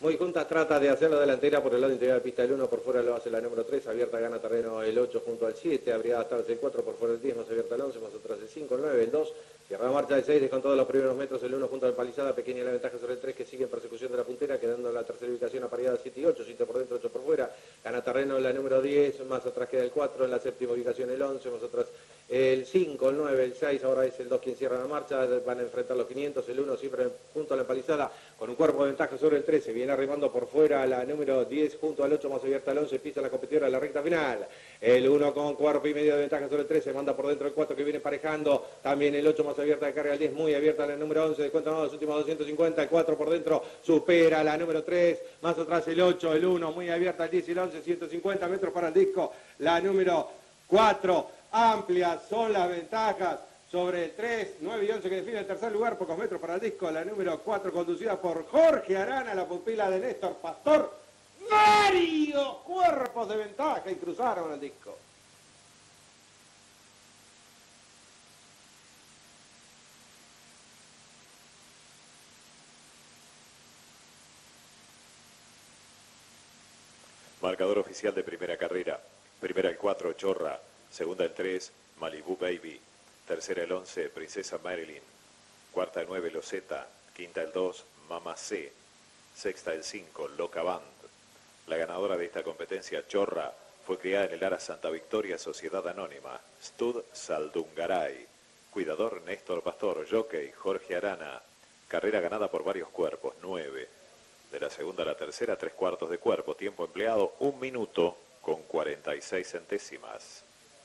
Muy juntas, trata de hacer la delantera por el lado interior de la pista del 1, por fuera lo hace la número 3, abierta gana terreno el 8 junto al 7, habría hasta el 4, por fuera el 10, más abierta el 11, más atrás el 5, el 9, el 2, cierra la marcha el 6, con todos los primeros metros el 1 junto al palizada, pequeña la ventaja sobre el 3 que sigue en persecución de la puntera, quedando en la tercera ubicación apareada 7 y 8, 7 por dentro, 8 por fuera, gana terreno la número 10, más atrás queda el 4, en la séptima ubicación el 11, más atrás el 5, el 9, el 6, ahora es el 2 quien cierra la marcha, van a enfrentar los 500, el 1 siempre junto a la empalizada, con un cuerpo de ventaja sobre el 13, viene arrimando por fuera la número 10 junto al 8, más abierta al 11, pisa la competidora a la recta final, el 1 con cuerpo y medio de ventaja sobre el 13, manda por dentro el 4 que viene parejando, también el 8 más abierta de carga al 10, muy abierta la número 11, descuenta los últimos 250, el 4 por dentro supera la número 3, más atrás el 8, el 1, muy abierta el 10 y el 11, 150 metros para el disco, la número 4, amplias son las ventajas sobre el 3, 9 y 11 que define el tercer lugar, pocos metros para el disco, la número 4 conducida por Jorge Arana, la pupila de Néstor Pastor, varios cuerpos de ventaja y cruzaron el disco. Marcador oficial de primera carrera. Primera el 4, Chorra. Segunda el 3, Malibu Baby. Tercera el 11, Princesa Marilyn. Cuarta el 9, Loseta. Quinta el 2, Mama C. Sexta el 5, Loca Band. La ganadora de esta competencia, Chorra, fue criada en el Ara Santa Victoria Sociedad Anónima. Stud Saldungaray. Cuidador Néstor Pastor. Jockey Jorge Arana. Carrera ganada por varios cuerpos, 9. De la segunda a la tercera, 3/4 de cuerpo. Tiempo empleado, 1 minuto con 46 centésimas.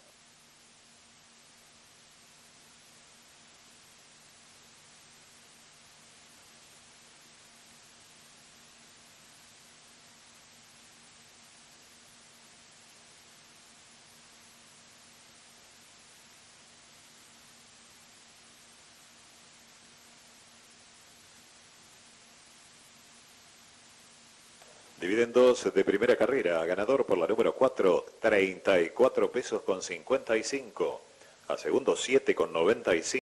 Dividen 2 de primera carrera. Ganador por la número 4, 34 pesos con 55. A segundo, 7 con 95.